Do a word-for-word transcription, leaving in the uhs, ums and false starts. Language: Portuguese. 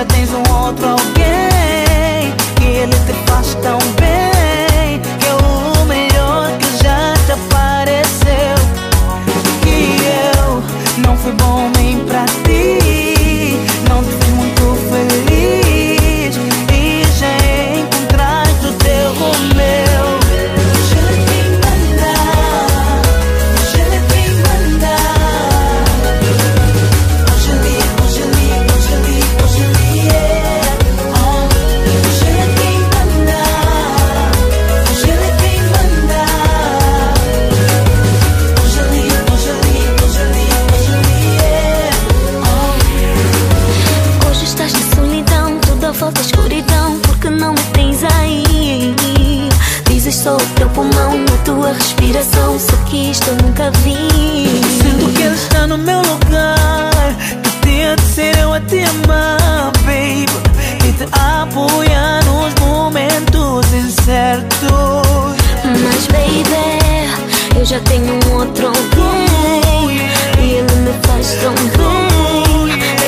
já tens um outro alguém, que ele te faz tão bem, que é o melhor que já te apareceu. Que eu não fui bom nem pra ti, não te fiz muito feliz, e já encontraste o teu Romeu. Hoje ele quem manda, hoje ele quem manda. Hoje ele, hoje ele, hoje ele, hoje ele é. Hoje ele quem manda, hoje ele quem manda. Hoje ele, hoje ele, hoje ele, hoje ele é. Hoje estás de solidão, tudo à volta escuridão, porque não me tens aí. Dizes só o teu pulmão, a tua respiração, só que isto eu nunca vi. Sinto que ele está no meu lugar, que tinha de ser eu a te amar, baby, e te apoiar nos momentos incertos. Mas baby, eu já tenho um outro alguém, e ele me faz tão bem,